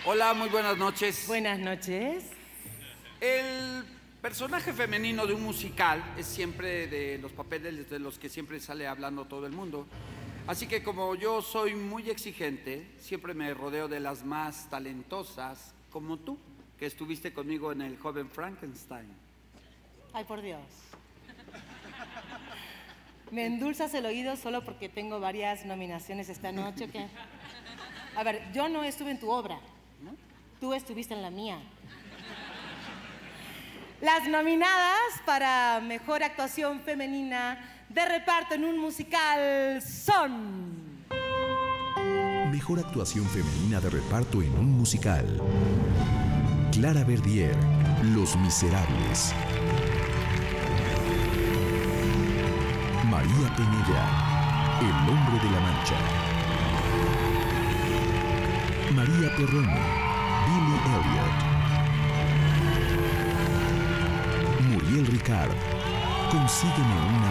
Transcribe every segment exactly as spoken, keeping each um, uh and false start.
Hola, muy buenas noches. Buenas noches. El personaje femenino de un musical es siempre de los papeles de los que siempre sale hablando todo el mundo. Así que como yo soy muy exigente, siempre me rodeo de las más talentosas, como tú, que estuviste conmigo en El Joven Frankenstein. Ay, por Dios. ¿Me endulzas el oído solo porque tengo varias nominaciones esta noche o qué? A ver, yo no estuve en tu obra, ¿no? Tú estuviste en la mía. Las nominadas para Mejor Actuación Femenina de Reparto en un Musical son... Mejor Actuación Femenina de Reparto en un Musical. Clara Verdier, Los Miserables. María Penella, El Hombre de la Mancha. María Perroni, Billy Elliot. Muriel Ricard, Consígueme una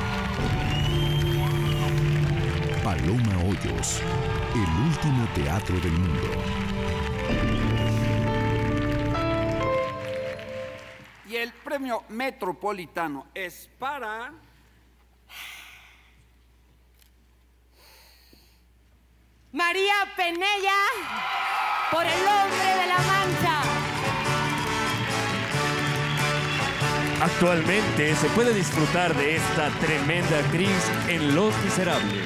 vida. Paloma Hoyos, El Último Teatro del Mundo. Y el premio Metropolitano es para... María Penella por El Hombre de la Mancha. Actualmente se puede disfrutar de esta tremenda actriz en Los Miserables.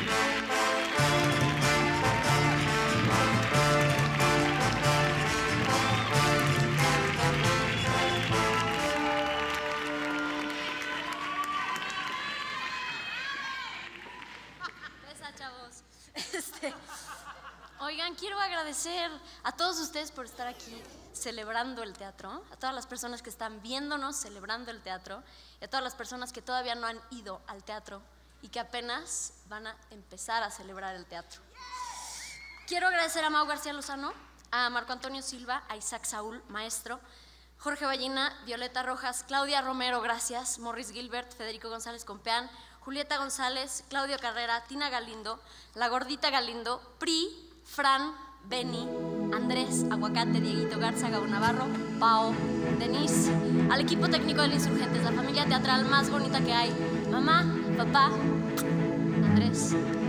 Esa, chavos. Este, oigan, quiero agradecer a todos ustedes por estar aquí celebrando el teatro, a todas las personas que están viéndonos celebrando el teatro y a todas las personas que todavía no han ido al teatro y que apenas van a empezar a celebrar el teatro. Quiero agradecer a Mau García Lozano, a Marco Antonio Silva, a Isaac Saúl, maestro, Jorge Ballina, Violeta Rojas, Claudia Romero, gracias, Morris Gilbert, Federico González Compeán, Julieta González, Claudio Carrera, Tina Galindo, La Gordita Galindo, Pri, Fran, Benny, Andrés, Aguacate, Dieguito Garza, Gabo Navarro, Pao, Denise, al equipo técnico del Insurgentes, la familia teatral más bonita que hay, mamá, papá, Andrés,